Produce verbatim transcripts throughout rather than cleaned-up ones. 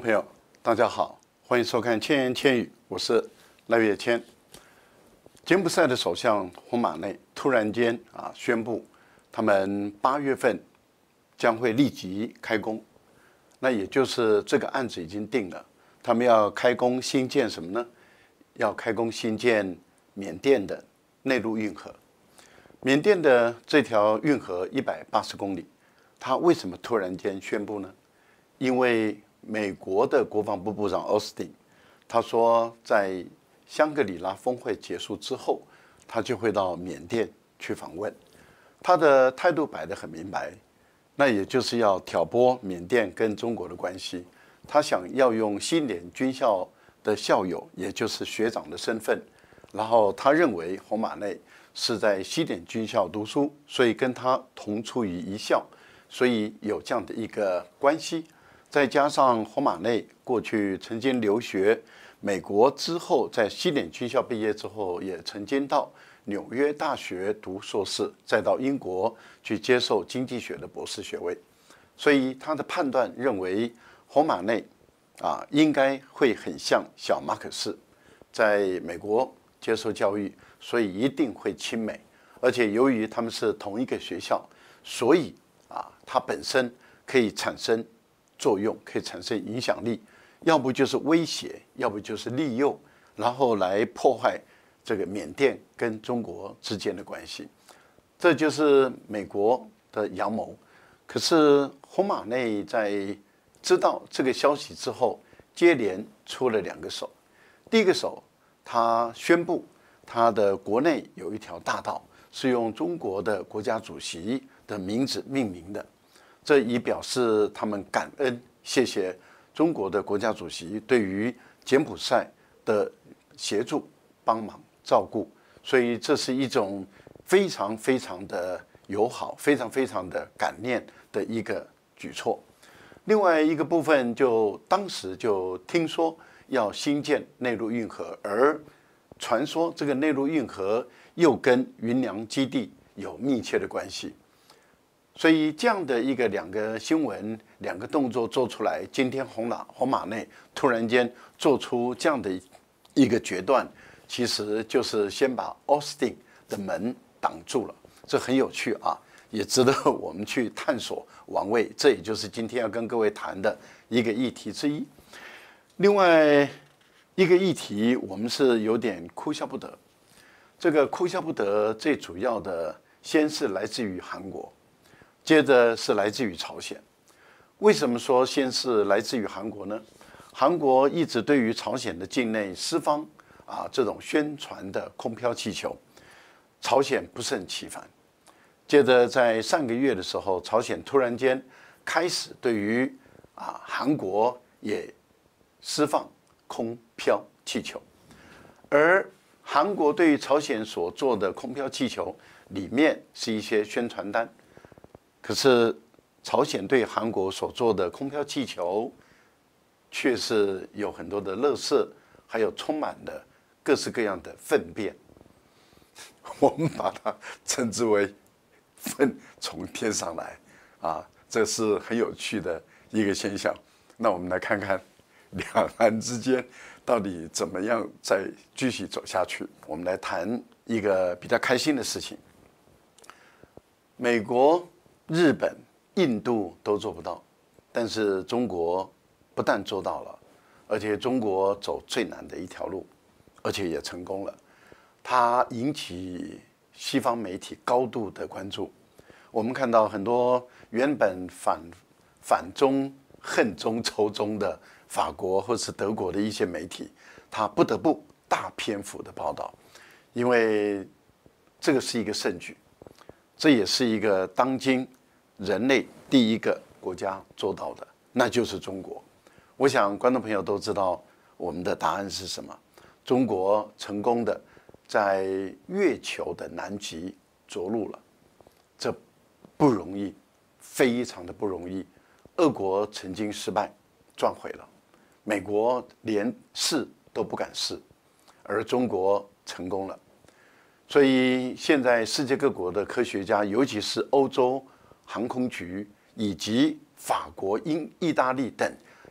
朋友，大家好，欢迎收看《千言千语》，我是赖岳谦。柬埔寨的首相洪马内突然间啊宣布，他们八月份将会立即开工，那也就是这个案子已经定了，他们要开工新建什么呢？要开工新建缅甸的内陆运河。缅甸的这条运河一百八十公里，他为什么突然间宣布呢？因为美国的国防部部长奥斯汀，他说在香格里拉峰会结束之后，他就会到缅甸去访问。他的态度摆得很明白，那也就是要挑拨缅甸跟中国的关系。他想要用西缅军校的校友，也就是学长的身份，然后他认为洪马内是在西缅军校读书，所以跟他同出于一校，所以有这样的一个关系。再加上洪马内过去曾经留学美国，之后在西缅军校毕业之后，也曾经到纽约大学读硕士，再到英国去接受经济学的博士学位。所以他的判断认为，洪马内啊应该会很像小马可仕，在美国接受教育，所以一定会亲美。而且由于他们是同一个学校，所以啊，他本身可以产生作用，可以产生影响力，要不就是威胁，要不就是利诱，然后来破坏这个缅甸跟中国之间的关系。这就是美国的阳谋。可是洪马内在知道这个消息之后，接连出了两个手。第一个手，他宣布他的国内有一条大道是用中国的国家主席的名字命名的。这以表示他们感恩，谢谢中国的国家主席对于柬埔寨的协助、帮忙、照顾，所以这是一种非常非常的友好、非常非常的感念的一个举措。另外一个部分就，当时就听说要新建内陆运河，而传说这个内陆运河又跟云梁基地有密切的关系。所以这样的一个两个新闻、两个动作做出来，今天洪马洪马内突然间做出这样的一个决断，其实就是先把奥斯汀的门挡住了，这很有趣啊，也值得我们去探索玩味。这也就是今天要跟各位谈的一个议题之一。另外一个议题，我们是有点哭笑不得。这个哭笑不得，最主要的先是来自于韩国。接着是来自于朝鲜。为什么说先是来自于韩国呢？韩国一直对于朝鲜的境内释放啊这种宣传的空飘气球，朝鲜不是很其烦。接着在上个月的时候，朝鲜突然间开始对于啊韩国也释放空飘气球，而韩国对于朝鲜所做的空飘气球里面是一些宣传单。可是，朝鲜对韩国所做的空飘气球，却是有很多的垃圾，还有充满了各式各样的粪便。我们把它称之为“粪从天上来”，啊，这是很有趣的一个现象。那我们来看看两岸之间到底怎么样再继续走下去。我们来谈一个比较开心的事情：美国、日本、印度都做不到，但是中国不但做到了，而且中国走最难的一条路，而且也成功了。它引起西方媒体高度的关注。我们看到很多原本反反中、恨中、仇中的法国或是德国的一些媒体，他不得不大篇幅的报道，因为这个是一个盛举。这也是一个当今人类第一个国家做到的，那就是中国。我想观众朋友都知道我们的答案是什么。中国成功的在月球的南极着陆了，这不容易，非常的不容易。俄国曾经失败，撞毁了，美国连试都不敢试，而中国成功了。所以现在世界各国的科学家，尤其是欧洲航空局以及法国、英、意大利等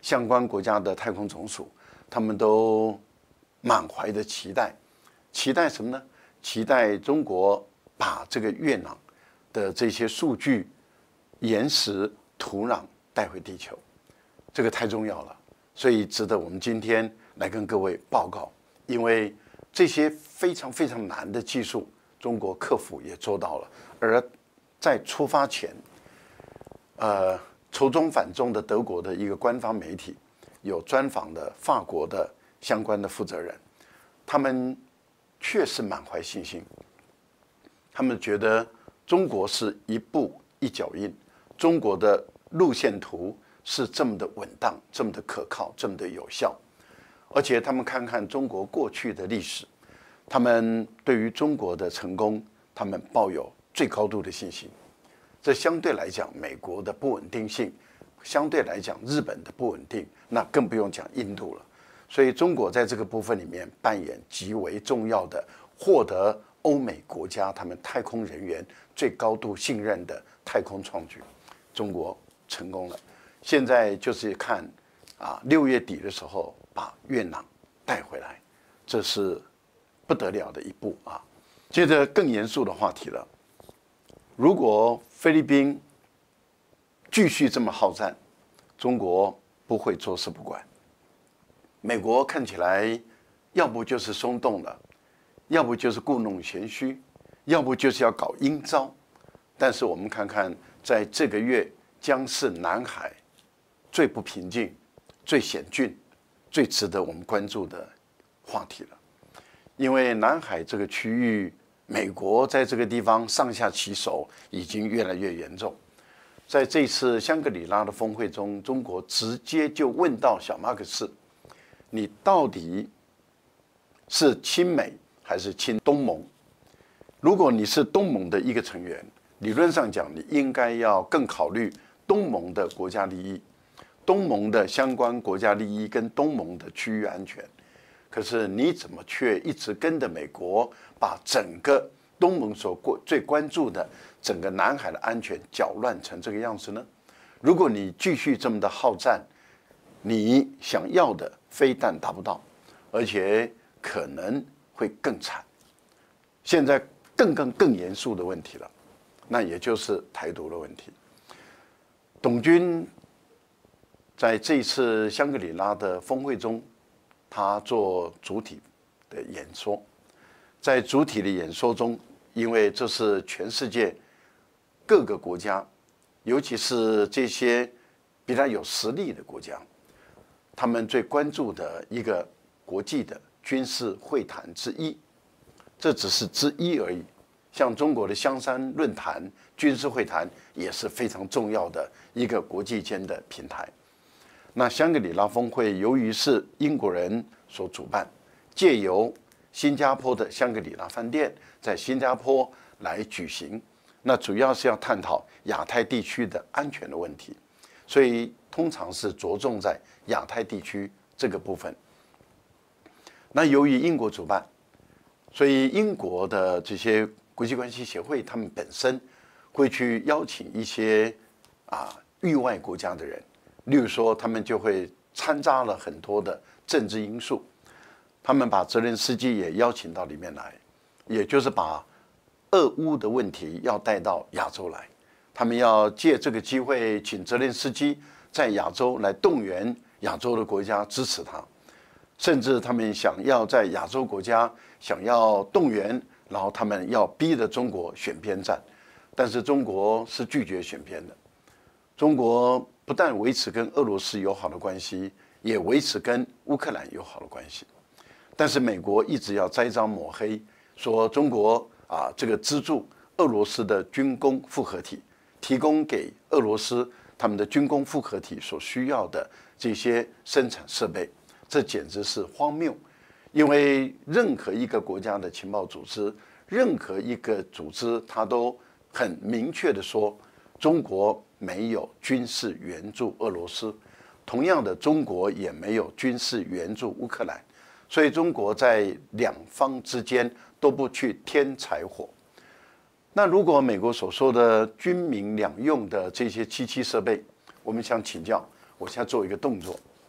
相关国家的太空总署，他们都满怀的期待，期待什么呢？期待中国把这个月壤的这些数据、岩石、土壤带回地球，这个太重要了，所以值得我们今天来跟各位报告。因为这些非常非常难的技术，中国克服也做到了。而在出发前，呃，仇中反中的德国的一个官方媒体有专访的法国的相关的负责人，他们确实满怀信心。他们觉得中国是一步一脚印，中国的路线图是这么的稳当，这么的可靠，这么的有效。而且他们看看中国过去的历史，他们对于中国的成功，他们抱有最高度的信心。这相对来讲，美国的不稳定性，相对来讲日本的不稳定，那更不用讲印度了。所以中国在这个部分里面扮演极为重要的，获得欧美国家他们太空人员最高度信任的太空创举，中国成功了。现在就是看啊，六月底的时候把月壤带回来，这是不得了的一步啊。接着更严肃的话题了，如果菲律宾继续这么好战，中国不会坐视不管。美国看起来要不就是松动了，要不就是故弄玄虚，要不就是要搞阴招。但是我们看看，在这个月将是南海最不平静、最险峻、最值得我们关注的话题了。因为南海这个区域，美国在这个地方上下其手已经越来越严重。在这次香格里拉的峰会中，中国直接就问到小马可斯，你到底是亲美还是亲东盟？如果你是东盟的一个成员，理论上讲，你应该要更考虑东盟的国家利益、东盟的相关国家利益跟东盟的区域安全。可是你怎么却一直跟着美国，把整个东盟所最关注的整个南海的安全搅乱成这个样子呢？如果你继续这么的好战，你想要的非但达不到，而且可能会更惨。现在更更更严肃的问题了，那也就是台独的问题。董军在这一次香格里拉的峰会中，他做主体的演说。在主体的演说中，因为这是全世界各个国家，尤其是这些比较有实力的国家，他们最关注的一个国际的军事会谈之一，这只是之一而已。像中国的香山论坛、军事会谈也是非常重要的一个国际间的平台。那香格里拉峰会由于是英国人所主办，借由新加坡的香格里拉饭店在新加坡来举行，那主要是要探讨亚太地区的安全的问题，所以通常是着重在亚太地区这个部分。那由于英国主办，所以英国的这些国际关系协会，他们本身会去邀请一些啊域外国家的人，例如说，他们就会掺杂了很多的政治因素。他们把泽连斯基也邀请到里面来，也就是把俄乌的问题要带到亚洲来。他们要借这个机会，请泽连斯基在亚洲来动员亚洲的国家支持他，甚至他们想要在亚洲国家想要动员，然后他们要逼着中国选边站，但是中国是拒绝选边的。中国不但维持跟俄罗斯友好的关系，也维持跟乌克兰友好的关系。但是美国一直要栽赃抹黑，说中国啊这个资助俄罗斯的军工复合体，提供给俄罗斯他们的军工复合体所需要的这些生产设备，这简直是荒谬。因为任何一个国家的情报组织，任何一个组织，它都很明确的说，中国没有军事援助俄罗斯，同样的，中国也没有军事援助乌克兰。所以中国在两方之间都不去添柴火。那如果美国所说的军民两用的这些机器设备，我们想请教，我现在做一个动作，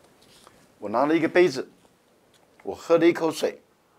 我拿了一个杯子，我喝了一口水，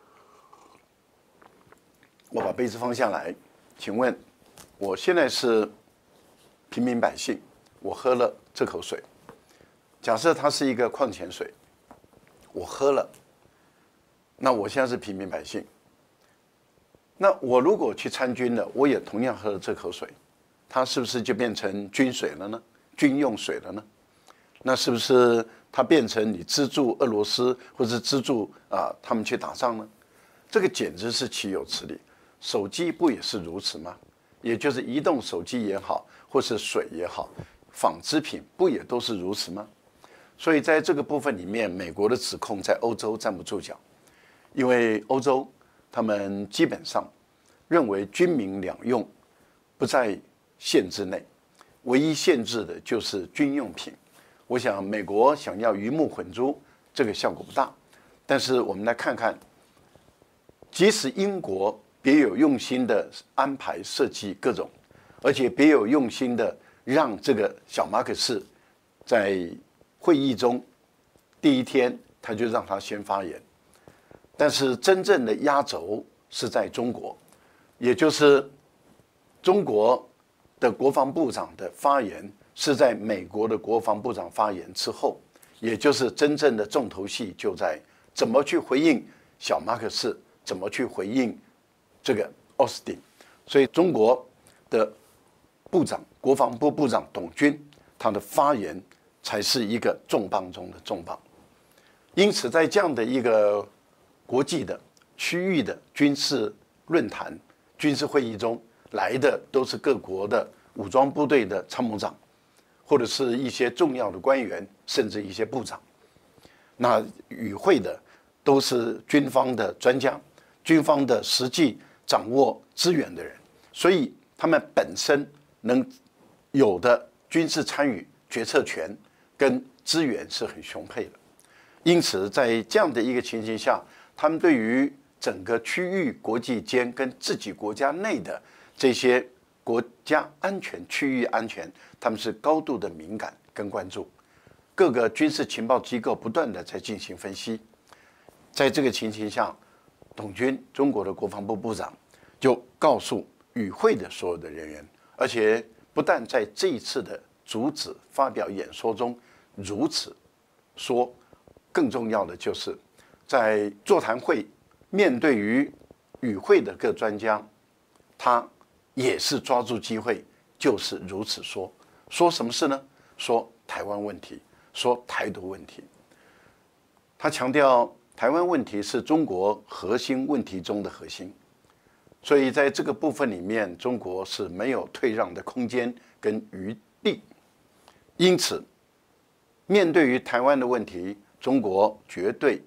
我把杯子放下来，请问，我现在是平民百姓，我喝了这口水，假设它是一个矿泉水，我喝了，那我现在是平民百姓，那我如果去参军了，我也同样喝了这口水，它是不是就变成军水了呢？军用水了呢？那是不是它变成你资助俄罗斯或者资助啊他们去打仗呢？这个简直是岂有此理！手机不也是如此吗？也就是移动手机也好，或是水也好，纺织品不也都是如此吗？所以在这个部分里面，美国的指控在欧洲站不住脚，因为欧洲他们基本上认为军民两用不在限制内，唯一限制的就是军用品。我想美国想要鱼目混珠，这个效果不大。但是我们来看看，即使英国别有用心的安排设计各种，而且别有用心的让这个小马可仕在会议中第一天他就让他先发言，但是真正的压轴是在中国，也就是中国的国防部长的发言是在美国的国防部长发言之后，也就是真正的重头戏就在怎么去回应小马可仕，怎么去回应这个奥斯汀。所以中国的部长，国防部部长董军，他的发言才是一个重磅中的重磅。因此，在这样的一个国际的、区域的军事论坛、军事会议中，来的都是各国的武装部队的参谋长，或者是一些重要的官员，甚至一些部长。那与会的都是军方的专家，军方的实际掌握资源的人，所以他们本身能有的军事参与、决策权跟资源是很雄沛的。因此，在这样的一个情形下，他们对于整个区域、国际间跟自己国家内的这些国家安全、区域安全，他们是高度的敏感跟关注。各个军事情报机构不断的在进行分析。在这个情形下，董军，中国的国防部部长，就告诉与会的所有的人员，而且不但在这一次的主旨发表演说中如此说，更重要的就是在座谈会面对于与会的各专家，他也是抓住机会，就是如此说。说什么事呢？说台湾问题，说台独问题。他强调台湾问题是中国核心问题中的核心，所以在这个部分里面，中国是没有退让的空间跟余地。因此，面对于台湾的问题，中国绝对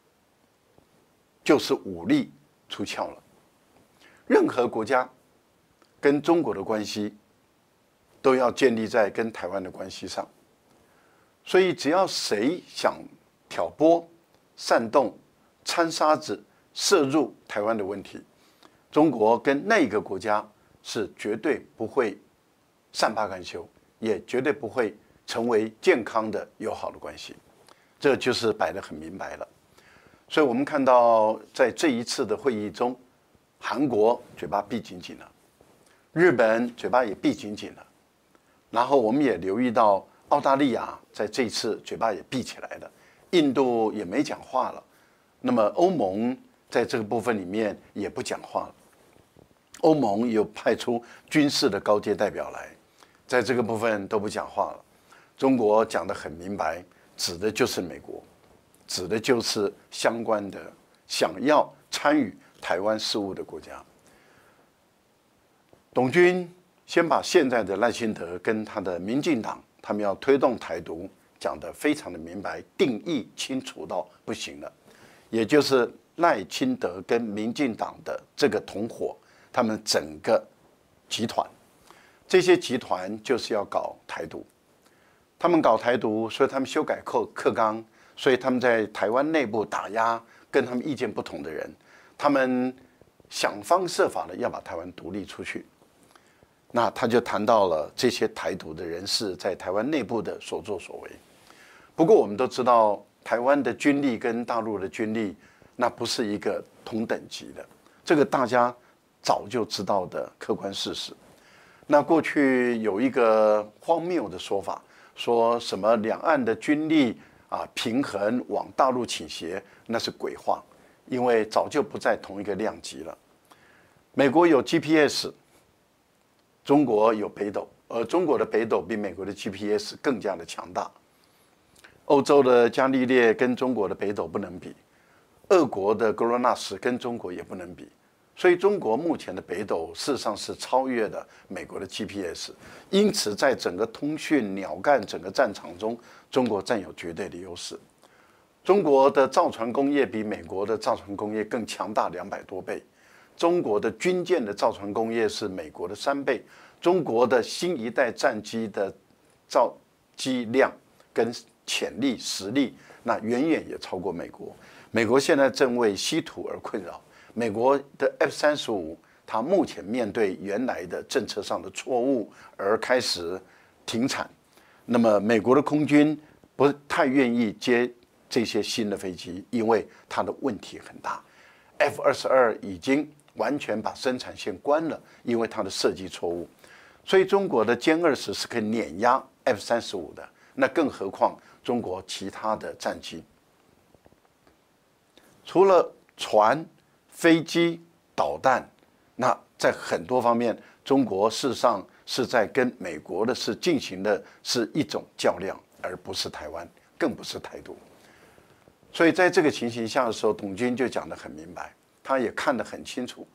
就是武力出鞘了。任何国家跟中国的关系都要建立在跟台湾的关系上，所以只要谁想挑拨、煽动、掺沙子、涉入台湾的问题，中国跟那个国家是绝对不会善罢甘休，也绝对不会成为健康的友好的关系。这就是摆得很明白了。所以我们看到，在这一次的会议中，韩国嘴巴闭紧紧了，日本嘴巴也闭紧紧了，然后我们也留意到澳大利亚在这一次嘴巴也闭起来了，印度也没讲话了，那么欧盟在这个部分里面也不讲话了。欧盟有派出军事的高阶代表来，在这个部分都不讲话了。中国讲得很明白，指的就是美国，指的就是相关的想要参与台湾事务的国家。董军先把现在的赖清德跟他的民进党，他们要推动台独讲得非常的明白，定义清楚到不行了。也就是赖清德跟民进党的这个同伙，他们整个集团，这些集团就是要搞台独。他们搞台独，所以他们修改课课纲，所以他们在台湾内部打压跟他们意见不同的人，他们想方设法的要把台湾独立出去。那他就谈到了这些台独的人士在台湾内部的所作所为。不过我们都知道， 台湾的军力跟大陆的军力那不是一个同等级的，这个大家早就知道的客观事实。那过去有一个荒谬的说法，说什么两岸的军力啊平衡往大陆倾斜，那是鬼话，因为早就不在同一个量级了。美国有 G P S， 中国有北斗，而中国的北斗比美国的 G P S 更加的强大。欧洲的伽利略跟中国的北斗不能比，俄国的格罗纳什跟中国也不能比。所以中国目前的北斗事实上是超越了美国的 G P S， 因此在整个通讯鸟干整个战场中，中国占有绝对的优势。中国的造船工业比美国的造船工业更强大两百多倍，中国的军舰的造船工业是美国的三倍，中国的新一代战机的造机量跟潜力实力，那远远也超过美国。美国现在正为稀土而困扰。美国的 F 三十五，它目前面对原来的政策上的错误而开始停产。那么，美国的空军不太愿意接这些新的飞机，因为它的问题很大。F 二十二已经完全把生产线关了，因为它的设计错误。所以，中国的歼二十是可以碾压 F 三十五的，那更何况中国其他的战机，除了船。飞机、导弹，那在很多方面，中国事实上是在跟美国的是进行的是一种较量，而不是台湾，更不是台独。所以在这个情形下的时候，董军就讲得很明白，他也看得很清楚，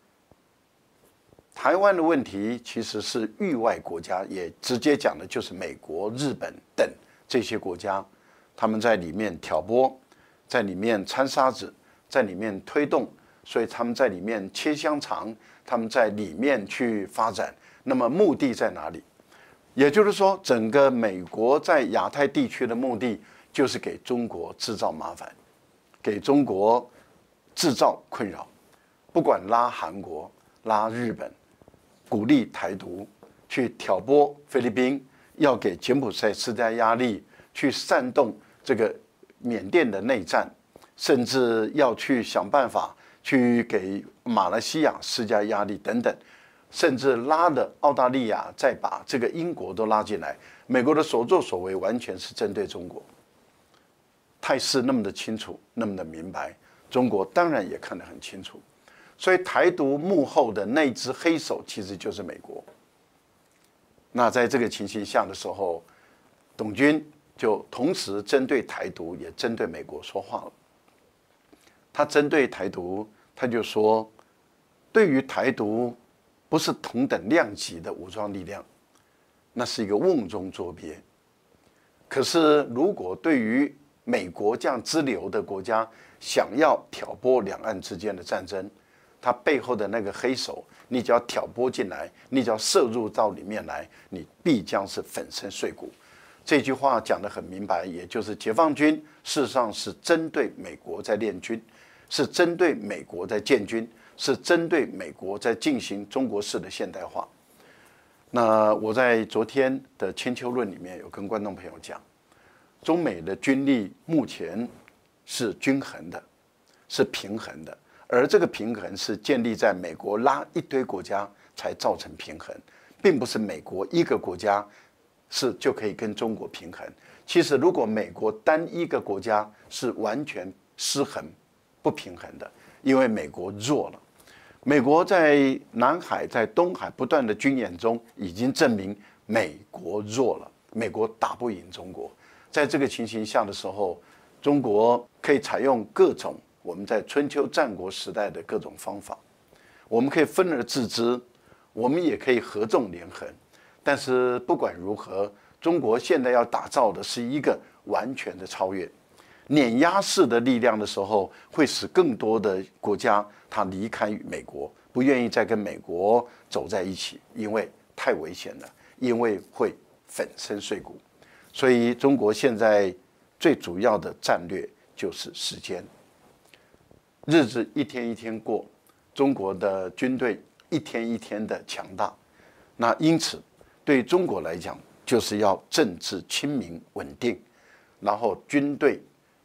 台湾的问题其实是域外国家，也直接讲的就是美国、日本等这些国家，他们在里面挑拨，在里面掺沙子，在里面推动。所以他们在里面切香肠，他们在里面去发展，那么目的在哪里？也就是说，整个美国在亚太地区的目的就是给中国制造麻烦，给中国制造困扰，不管拉韩国、拉日本，鼓励台独，去挑拨菲律宾，要给柬埔寨施加压力，去煽动这个缅甸的内战，甚至要去想办法。去给马来西亚施加压力等等，甚至拉的澳大利亚，再把这个英国都拉进来。美国的所作所为完全是针对中国，态势那么的清楚，那么的明白，中国当然也看得很清楚。所以台独幕后的那只黑手其实就是美国。那在这个情形下的时候，董军就同时针对台独，也针对美国说话了。他针对台独，他就说，对于台独不是同等量级的武装力量，那是一个瓮中捉鳖。可是，如果对于美国这样支流的国家想要挑拨两岸之间的战争，他背后的那个黑手，你只要挑拨进来，你只要涉入到里面来，你必将是粉身碎骨。这句话讲得很明白，也就是解放军事实上是针对美国在练军，是针对美国在建军，是针对美国在进行中国式的现代化。那我在昨天的千秋论里面有跟观众朋友讲，中美的军力目前是均衡的，是平衡的，而这个平衡是建立在美国拉一堆国家才造成平衡，并不是美国一个国家是就可以跟中国平衡。其实，如果美国单一个国家是完全失衡、不平衡的，因为美国弱了。美国在南海、在东海不断的军演中，已经证明美国弱了，美国打不赢中国。在这个情形下的时候，中国可以采用各种我们在春秋战国时代的各种方法，我们可以分而治之，我们也可以合纵连横。但是不管如何，中国现在要打造的是一个完全的超越，碾压式的力量的时候，会使更多的国家它离开美国，不愿意再跟美国走在一起，因为太危险了，因为会粉身碎骨。所以中国现在最主要的战略就是时间，日子一天一天过，中国的军队一天一天的强大，那因此对中国来讲，就是要政治清明稳定，然后军队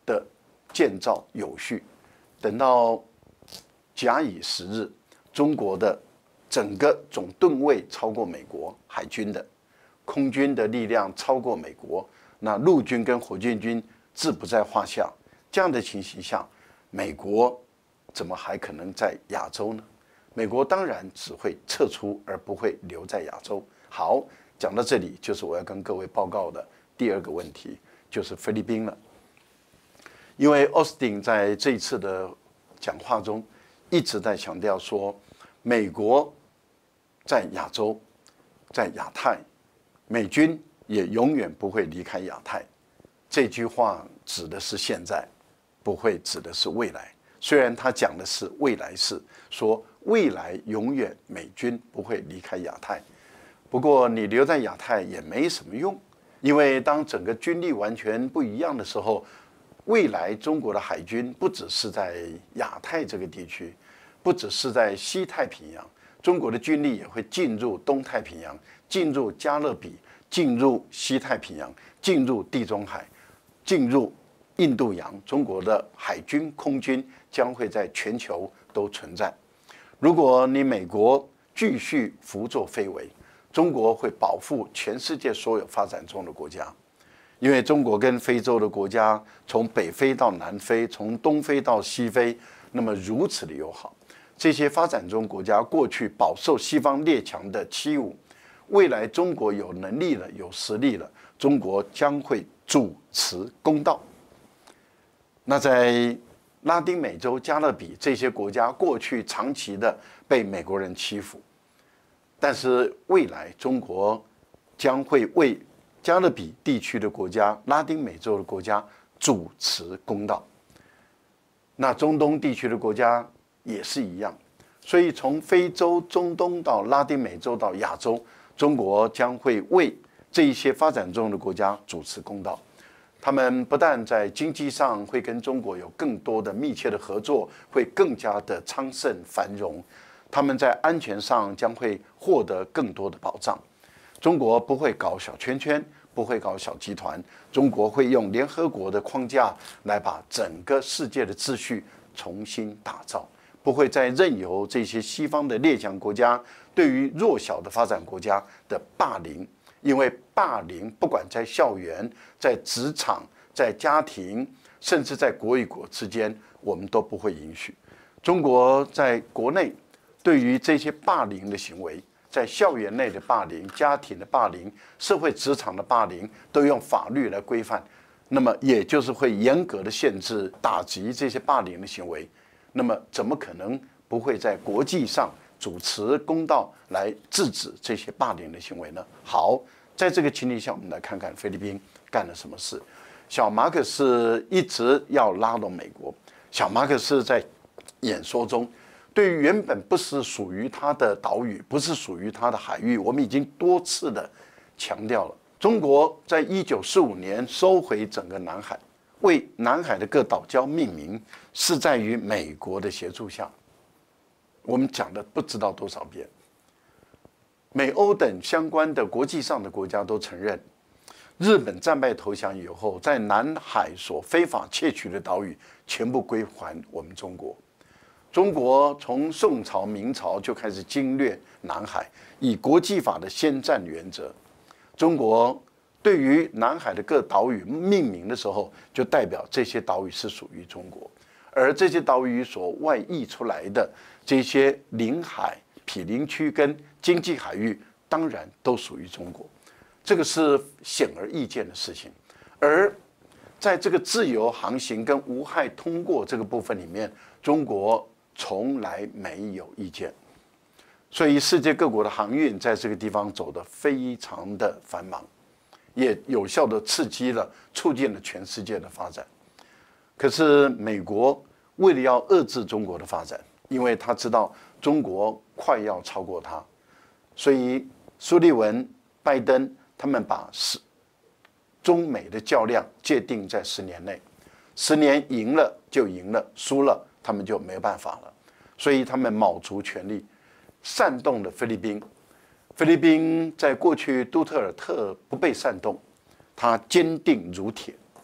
的建造有序，等到假以时日，中国的整个总吨位超过美国海军的，空军的力量超过美国，那陆军跟火箭军自不在话下。这样的情形下，美国怎么还可能在亚洲呢？美国当然只会撤出，而不会留在亚洲。好，讲到这里，就是我要跟各位报告的第二个问题，就是菲律宾了。因为奥斯汀在这一次的讲话中一直在强调说，美国在亚洲，在亚太，美军也永远不会离开亚太。这句话指的是现在，不会指的是未来。虽然他讲的是未来式，说未来永远美军不会离开亚太，不过你留在亚太也没什么用，因为当整个军力完全不一样的时候，未来中国的海军不只是在亚太这个地区，不只是在西太平洋，中国的军力也会进入东太平洋，进入加勒比，进入西太平洋，进入地中海，进入印度洋。中国的海军、空军将会在全球都存在。如果你美国继续胡作非为，中国会保护全世界所有发展中的国家，因为中国跟非洲的国家从北非到南非，从东非到西非，那么如此的友好。这些发展中国家过去饱受西方列强的欺侮，未来中国有能力了、有实力了，中国将会主持公道。那在拉丁美洲、加勒比这些国家，过去长期的被美国人欺负，但是未来中国将会为加勒比地区的国家、拉丁美洲的国家主持公道。那中东地区的国家也是一样，所以从非洲、中东到拉丁美洲到亚洲，中国将会为这一些发展中的国家主持公道。他们不但在经济上会跟中国有更多的密切的合作，会更加的昌盛繁荣，他们在安全上将会获得更多的保障。中国不会搞小圈圈，不会搞小集团，中国会用联合国的框架来把整个世界的秩序重新打造，不会再任由这些西方的列强国家对于弱小的发展国家的霸凌。因为霸凌不管在校园、在职场、在家庭，甚至在国与国之间，我们都不会允许。中国在国内对于这些霸凌的行为，在校园内的霸凌、家庭的霸凌、社会职场的霸凌，都用法律来规范。那么也就是会严格的限制、打击这些霸凌的行为。那么怎么可能不会在国际上主持公道来制止这些霸凌的行为呢？好，在这个情形下，我们来看看菲律宾干了什么事。小马可斯一直要拉拢美国。小马可斯在演说中，对于原本不是属于他的岛屿，不是属于他的海域，我们已经多次的强调了。中国在一九四五年收回整个南海，为南海的各岛礁命名，是在于美国的协助下。我们讲了不知道多少遍，美欧等相关的国际上的国家都承认，日本战败投降以后，在南海所非法窃取的岛屿全部归还我们中国。中国从宋朝、明朝就开始经略南海，以国际法的先占原则。中国对于南海的各岛屿命名的时候，就代表这些岛屿是属于中国，而这些岛屿所外溢出来的这些领海、毗邻区跟经济海域，当然都属于中国，这个是显而易见的事情。而在这个自由航行跟无害通过这个部分里面，中国从来没有意见，所以世界各国的航运在这个地方走得非常的繁忙，也有效的刺激了、促进了全世界的发展。可是美国为了要遏制中国的发展，因为他知道中国快要超过他，所以苏利文、拜登他们把中美的较量界定在十年内，十年赢了就赢了，输了他们就没有办法了，所以他们卯足全力煽动了菲律宾。菲律宾在过去杜特尔特不被煽动，他坚定如铁，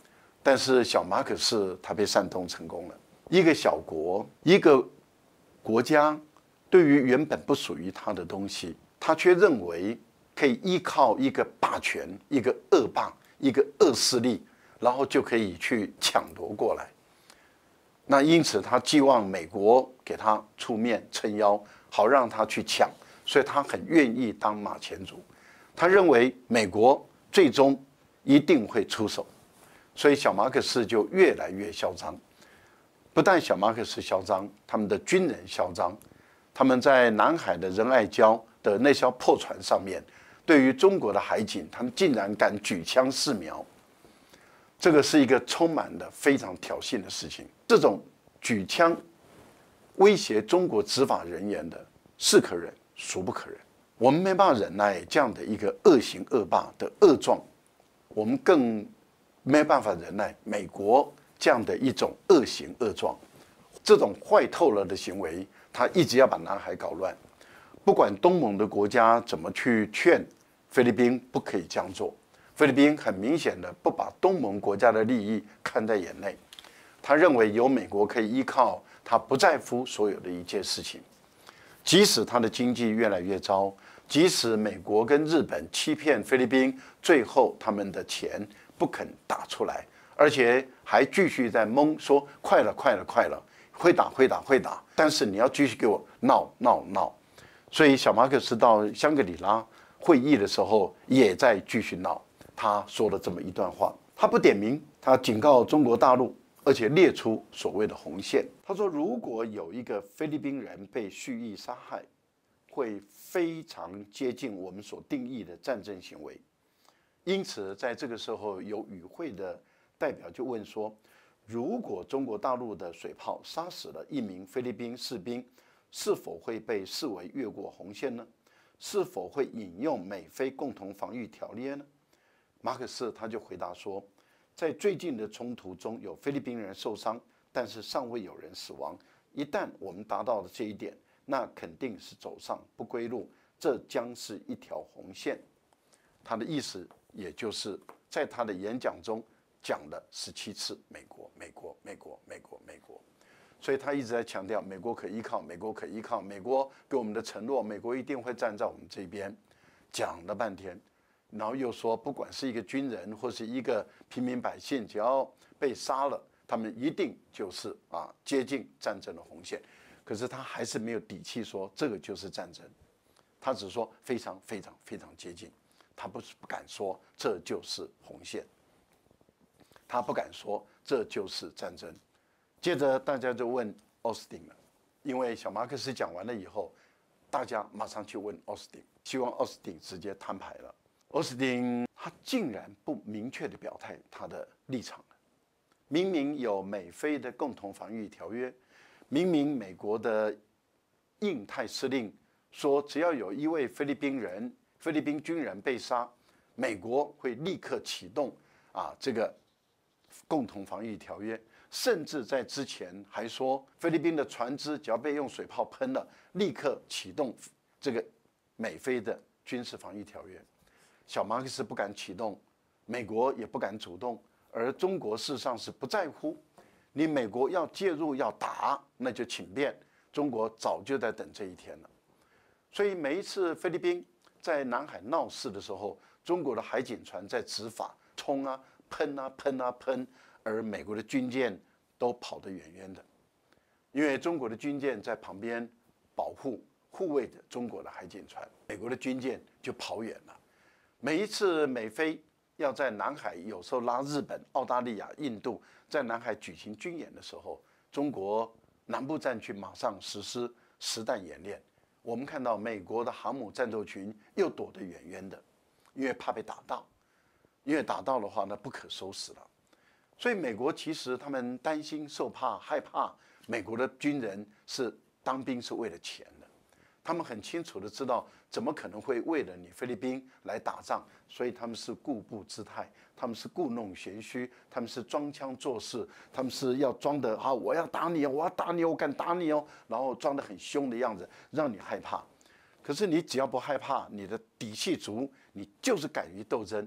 但是小马可仕他被煽动成功了。一个小国，一个国家，对于原本不属于他的东西，他却认为可以依靠一个霸权、一个恶霸、一个恶势力，然后就可以去抢夺过来。那因此，他寄望美国给他出面撑腰，好让他去抢，所以他很愿意当马前卒。他认为美国最终一定会出手，所以小马可仕就越来越嚣张。不但小马可仕嚣张，他们的军人嚣张，他们在南海的仁爱礁的那艘破船上面，对于中国的海警，他们竟然敢举枪试瞄。这个是一个充满了非常挑衅的事情。这种举枪威胁中国执法人员的，是可忍，孰不可忍。我们没办法忍耐这样的一个恶行恶霸的恶状，我们更没办法忍耐美国这样的一种恶行恶状，这种坏透了的行为，他一直要把南海搞乱。不管东盟的国家怎么去劝菲律宾不可以这样做，菲律宾很明显的不把东盟国家的利益看在眼内，他认为有美国可以依靠，他不在乎所有的一切事情。即使他的经济越来越糟，即使美国跟日本欺骗菲律宾，最后他们的钱不肯打出来，而且还继续在蒙说快了快了快了，会打会打会打，但是你要继续给我闹闹闹。所以小马可仕到香格里拉会议的时候也在继续闹。他说了这么一段话，他不点名，他警告中国大陆，而且列出所谓的红线。他说，如果有一个菲律宾人被蓄意杀害，会非常接近我们所定义的战争行为。因此，在这个时候，有与会的代表就问说，如果中国大陆的水炮杀死了一名菲律宾士兵，是否会被视为越过红线呢？是否会引用美菲共同防御条约呢？马可仕他就回答说，在最近的冲突中有菲律宾人受伤，但是尚未有人死亡。一旦我们达到了这一点，那肯定是走上不归路，这将是一条红线。他的意思也就是在他的演讲中讲了十七次美国，美国，美国，美国，美国。所以他一直在强调美国可依靠，美国可依靠，美国给我们的承诺，美国一定会站在我们这边。讲了半天，然后又说，不管是一个军人或是一个平民百姓，只要被杀了，他们一定就是啊接近战争的红线。可是他还是没有底气说这个就是战争，他只说非常非常非常接近，他不是不敢说这就是红线，他不敢说这就是战争。接着大家就问奥斯汀了，因为小马可仕讲完了以后，大家马上去问奥斯汀，希望奥斯汀直接摊牌了。奥斯汀他竟然不明确的表态他的立场了，明明有美菲的共同防御条约，明明美国的印太司令说，只要有一位菲律宾人、菲律宾军人被杀，美国会立刻启动啊这个共同防御条约。甚至在之前还说，菲律宾的船只只要被用水炮喷了，立刻启动这个美菲的军事防御条约。小马可仕不敢启动，美国也不敢主动，而中国事实上是不在乎。你美国要介入要打，那就请便，中国早就在等这一天了。所以每一次菲律宾在南海闹事的时候，中国的海警船在执法，冲啊喷啊喷啊喷。而美国的军舰都跑得远远的，因为中国的军舰在旁边保护、护卫着中国的海警船，美国的军舰就跑远了。每一次美菲要在南海，有时候拉日本、澳大利亚、印度在南海举行军演的时候，中国南部战区马上实施实弹演练。我们看到美国的航母战斗群又躲得远远的，因为怕被打到，因为打到的话，那不可收拾了。所以美国其实他们担心、受怕、害怕，美国的军人是当兵是为了钱的，他们很清楚的知道，怎么可能会为了你菲律宾来打仗？所以他们是固步自态，他们是故弄玄虚，他们是装腔作势，他们是要装的啊，我要打你，我要打你，我敢打你哦，然后装得很凶的样子，让你害怕。可是你只要不害怕，你的底气足，你就是敢于斗争。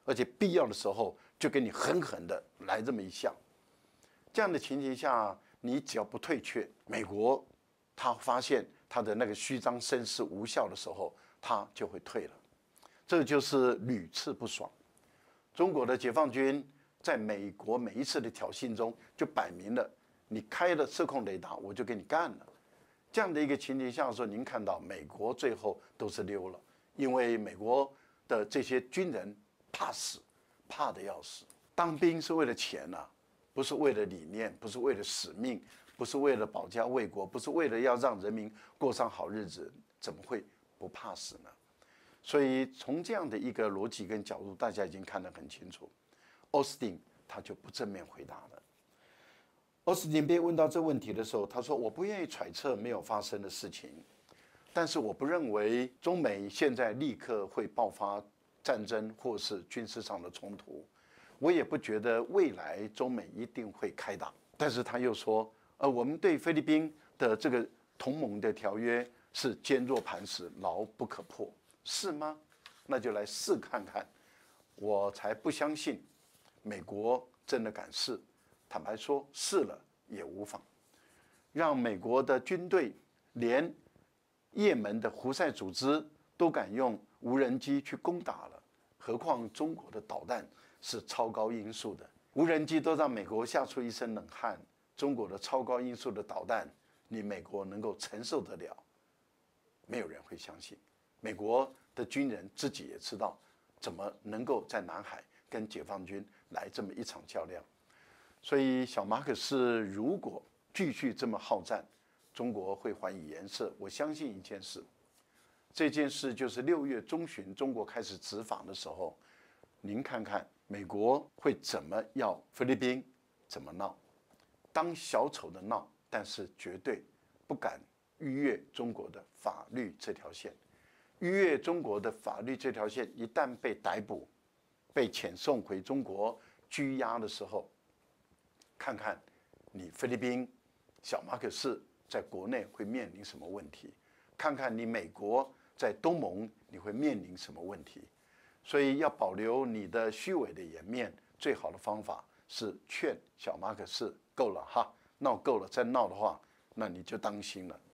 而且必要的时候就给你狠狠的来这么一下。这样的情形下，你只要不退却，美国他发现他的那个虚张声势无效的时候，他就会退了。这就是屡次不爽。中国的解放军在美国每一次的挑衅中，就摆明了，你开了射控雷达，我就给你干了。这样的一个情形下的时候，您看到美国最后都是溜了，因为美国的这些军人怕死，怕得要死。当兵是为了钱啊，不是为了理念，不是为了使命，不是为了保家卫国，不是为了要让人民过上好日子，怎么会不怕死呢？所以从这样的一个逻辑跟角度，大家已经看得很清楚。奥斯汀他就不正面回答了。奥斯汀被问到这问题的时候，他说：“我不愿意揣测没有发生的事情，但是我不认为中美现在立刻会爆发战争或是军事上的冲突，我也不觉得未来中美一定会开打。”但是他又说：“呃，我们对菲律宾的这个同盟的条约是坚若磐石，牢不可破，是吗？那就来试看看。我才不相信美国真的敢试。坦白说，试了也无妨。让美国的军队连也门的胡塞组织都敢用无人机去攻打了，何况中国的导弹是超高音速的，无人机都让美国吓出一身冷汗。中国的超高音速的导弹，你美国能够承受得了？没有人会相信。美国的军人自己也知道，怎么能够在南海跟解放军来这么一场较量。所以小马可仕如果继续这么好战，中国会还以颜色。我相信一件事，这件事就是六月中旬中国开始执法的时候，您看看美国会怎么要菲律宾怎么闹，当小丑的闹，但是绝对不敢逾越中国的法律这条线。逾越中国的法律这条线，一旦被逮捕、被遣送回中国拘押的时候，看看你菲律宾小马可仕在国内会面临什么问题，看看你美国在东盟你会面临什么问题。所以要保留你的虚伪的颜面，最好的方法是劝小马可仕够了哈，闹够了再闹的话，那你就当心了。